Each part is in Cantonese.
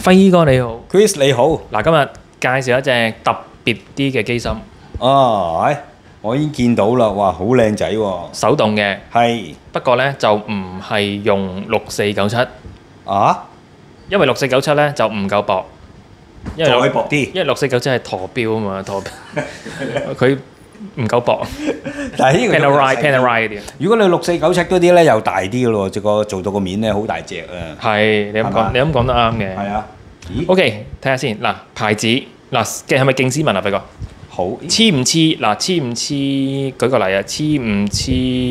輝哥你好， Chris 你好， 嗱今日介紹一隻特別啲嘅機芯， 我已經見到啦，哇，好靚仔喎， 手動嘅， 係不過呢就唔係用6497， 啊， 因為6497呢就唔夠薄，因為再薄啲， 因為6497係陀錶啊嘛，佢唔夠薄但係呢個 ，Panerai 嗰啲， 如果你6497嗰啲咧又大啲嘅咯，做到個面咧好大隻啊， 係你咁講，你咁講得啱嘅。 係啊，咦， OK，睇下先，嗱牌子，嗱嘅係咪勁斯文啊？輝哥？ 好似唔似嗱？似唔似？舉個例啊，似唔似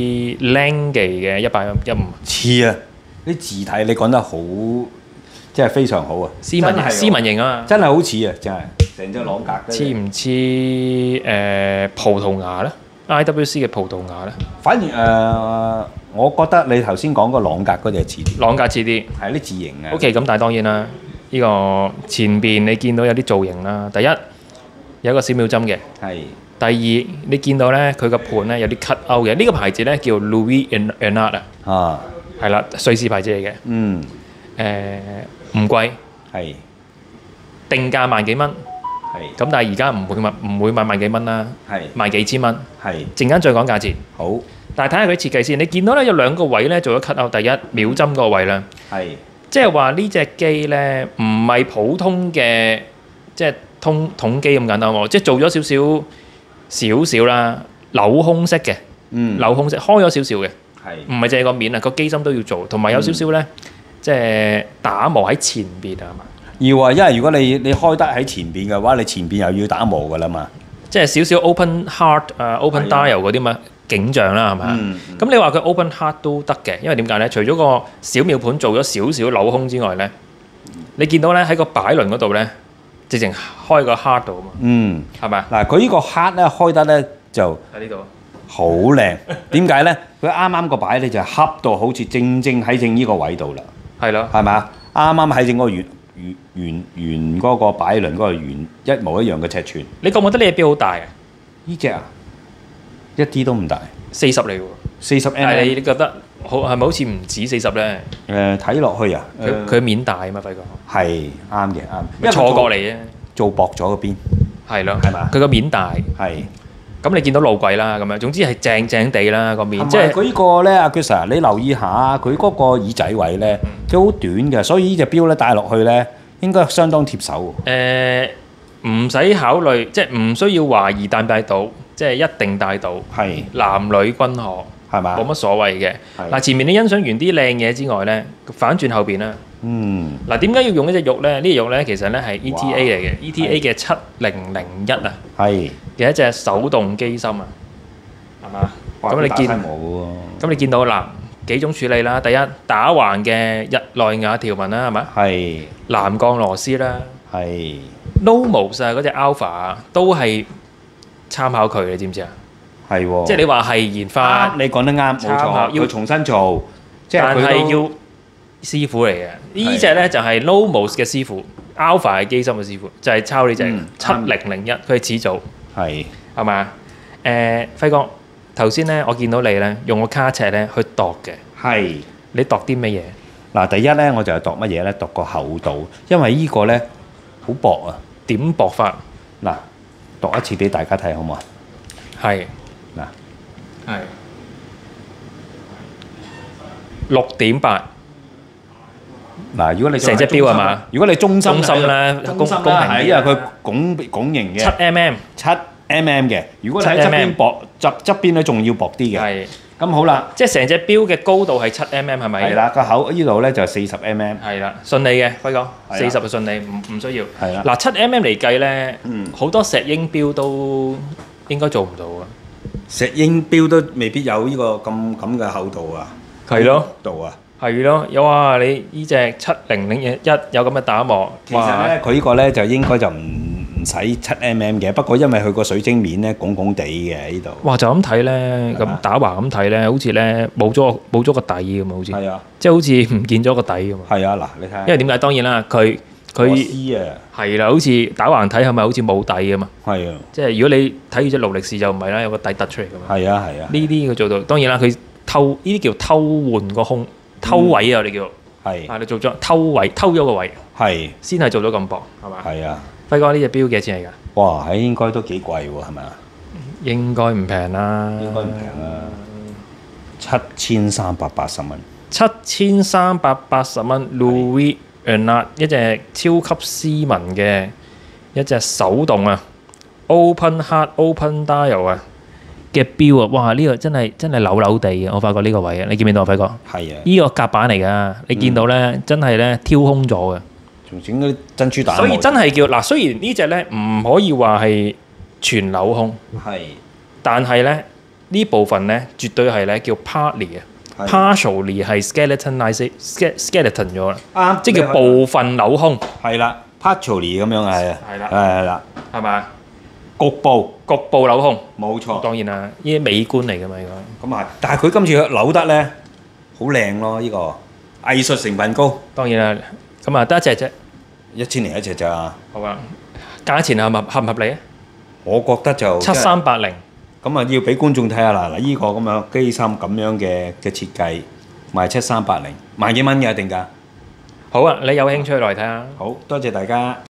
Lange 嘅115？ 似啊，啲字體你講得好，真係非常好啊， 斯文型，斯文型啊嘛， 真係好似啊，真係成隻朗格。 似唔似葡萄牙咧？IWC 嘅葡萄牙咧？ 反而我覺得你頭先講個朗格嗰隻似啲， 朗格似啲， 係啲字形啊。 OK，咁但係當然啦，呢個前邊你見到有啲造型啦。第一有一個小秒針嘅， 係。 第二你見到咧佢個盤咧有啲 cut out 嘅。呢個牌子咧叫 Louis Ernard 啊， 啊， 係啦，瑞士牌子嚟嘅。 嗯， 唔貴， 係定價萬幾蚊。 係咁但係而家唔會賣萬幾蚊啦， 係賣幾千蚊。 係陣間再講價錢。 好但係睇下佢設計先，你見到咧有兩個位咧做咗 cut out。第一秒針嗰個位咧， 係即係話呢隻機咧唔係普通嘅即係筒機咁簡單喎，即係做咗少少啦，鏤空式嘅，鏤空式開咗少少嘅， 係唔係淨係個面啊，個機芯都要做，同埋有少少咧即係打磨喺前邊啊嘛。 要啊，因為如果你開得喺前邊嘅話，你前邊又要打磨㗎啦嘛。 即係少少 open heart open dial 嗰啲嘛景象啦，係咪啊？咁你話佢 open heart 都得嘅，因為點解咧？除咗個小秒盤做咗少少鏤空之外咧，你見到咧喺個擺輪嗰度咧，直情開個 heart 度啊嘛。係咪啊？ 嗱，佢呢個 heart 咧開得咧就喺呢度。 好靚。點解咧？佢啱啱個擺咧就恰到好似正喺正呢個位度啦。 係咯。 係咪啊？啱啱喺正個圓嗰個擺輪嗰個圓一模一樣嘅尺寸。 你覺唔覺得呢隻錶好大啊？ 呢隻啊，一啲都唔大。 40嚟喎。 40 但係 mm。 你覺得係咪好似唔止40咧？ 睇落去啊， 佢面大啊嘛，輝哥。 係啱嘅，啱。 咪錯覺嚟啫。 做薄咗嗰邊。 係咯。 係嘛？ 佢個面大。 係。 咁你見到路軌啦，咁樣總之係正正地啦個面。即係佢呢個咧，阿 Chris，你留意下佢嗰個耳仔位咧，佢好短嘅，所以呢隻錶咧戴落去咧應該相當貼手。 唔使考慮，即係唔需要懷疑戴唔戴到，即係一定戴到。 係。 男女均可。 係嘛？ 冇乜所謂嘅。嗱，前面你欣賞完啲靚嘢之外咧，反轉後邊啦。嗱，點解要用呢隻玉咧？呢隻玉咧其實咧係 ETA 嚟嘅，ETA 嘅7001啊。 係。 嘅一隻手動機芯啊，係嘛？咁你見到嗱幾種處理啦。第一打橫嘅日內瓦條紋啦，係咪？ 係。 藍鋼螺絲啦。 係。 Nomos 啊，嗰隻 Alpha 啊，都係參考佢，你知唔知啊？ 係喎。 即係你話係研發， 你講得啱，冇錯。要重新做， 但係要師傅嚟嘅。呢隻咧就係 Nomos 嘅師傅 ，Alpha 係機芯嘅師傅，就係抄呢隻7001，佢係始祖。係咪啊？輝哥，頭先咧我見到你咧用個卡尺咧去度嘅。係。你度啲乜嘢？ 嗱，第一咧我就係度乜嘢咧？度個厚度，因為呢個咧好薄啊。 點薄法？ 嗱，度一次俾大家睇好唔好啊？ 係。 嗱。 係。6.8。 嗱，如果你成隻錶係嘛？ 如果你中心咧，公平啲， 因為佢拱形嘅。7mm 嘅。如果你喺側邊薄，側邊咧仲要薄啲嘅。係。咁好啦， 即係成隻錶嘅高度係7mm係咪？ 係啦，個口呢度咧就40mm。 係啦，順利嘅，輝哥，40就順利，唔需要。 係啦。 嗱，7mm嚟計咧，好多石英錶都應該做唔到啊。 石英錶都未必有呢個咁嘅厚度啊。 係咯。 度啊。 係咯，哇！你呢隻7001有咁嘅打磨， 其實咧佢呢個咧就應該就唔使7mm嘅，不過因為佢個水晶面咧拱拱地嘅呢度。哇！ 就咁睇咧，咁打橫咁睇咧，好似咧冇咗個底咁啊，好似。係啊。即係好似唔見咗個底咁啊。係啊，嗱，你睇下。因為點解？當然啦，佢係啦，好似打橫睇係咪好似冇底咁啊？係啊。即係如果你睇住隻勞力士就唔係啦，有個底突出嚟㗎嘛。係啊係啊。呢啲佢做到，當然啦，佢偷呢啲叫偷換個空。偷位啊！我哋叫係你做咗偷咗個位， 係先係做到咁薄，係嘛？ 係啊！ 輝哥呢隻錶幾多錢嚟㗎？ 哇，係應該都幾貴喎，係咪啊？ 應該唔平啦， 應該唔平啦，7380蚊。 7380蚊 Louis Vuitton 一隻超級斯文嘅一隻手動啊 ，Open Heart Open Dial 啊嘅錶啊！哇，呢個真係扭扭地嘅，我發覺呢個位啊，你見唔見到啊，輝哥？ 係啊， 呢個夾板嚟㗎，你見到咧，真係咧挑空咗嘅。 仲整嗰啲珍珠蛋。 所以真係叫嗱，雖然呢隻咧唔可以話係全鏤空， 係， 但係咧呢部分咧絕對係咧叫 partly 嘅，partially 係 skeleton 咗啦， 啱， 即係叫部分鏤空。 係啦 partially 咁樣係啊， 係啦， 係啦， 係嘛？ 局部鏤空， 冇錯。 當然啦，呢啲美觀嚟㗎嘛，應該。 咁啊，但係佢今次扭得咧好靚咯，呢個藝術成分高。 當然啦，咁啊得一隻啫。 1000年一隻咋？ 好啊，價錢合唔合理啊？ 我覺得就 7380。 咁啊，要俾觀眾睇下啦！嗱，呢個咁樣機芯咁樣嘅設計，賣7380，萬幾蚊嘅定價。 好啊，你有興趣來睇下。 好多謝大家。